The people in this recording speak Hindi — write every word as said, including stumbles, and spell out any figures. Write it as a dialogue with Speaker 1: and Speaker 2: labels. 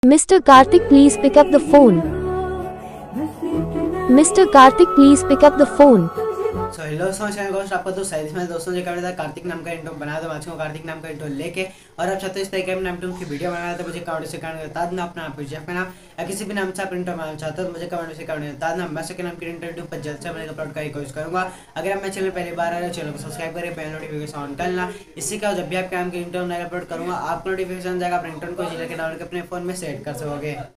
Speaker 1: Mister Karthik, please pick up the phone. Mister Karthik, please pick up the phone.
Speaker 2: So hello दोस्तों, चैनल को आपका तो सही में दोस्तों जो क्या कार्तिक नाम का इंट्रो बना दो आज कार्तिक नाम का इंट्रो लेके और आप चाहते हो इस तरीके में नाम की वीडियो बनाना तो मुझे कमेंट से कमेंट बता देना अपना प्रोजेक्ट का नाम या किसी भी नाम से आप इंट्रो बनाना चाहते हो तो मुझे कमेंट से कमेंट बता देना। मैं सबके नाम की इंटरव्यू पर जल्द से मैंने अपलोड करने की कोशिश करूंगा। अगर आप मेरे चैनल पहली बार आ रहे हो चैनल को सब्सक्राइब करें, बेल नोटिफिकेशन ऑन कर लेना। इससे क्या जब भी आपके नाम की इंटरव्यू अपलोड करूंगा आपको नोटिफिकेशन जाएगा, अपने इंटरव्यू को जिले के डाउनलोड अपने फोन में सेट कर सकोगे।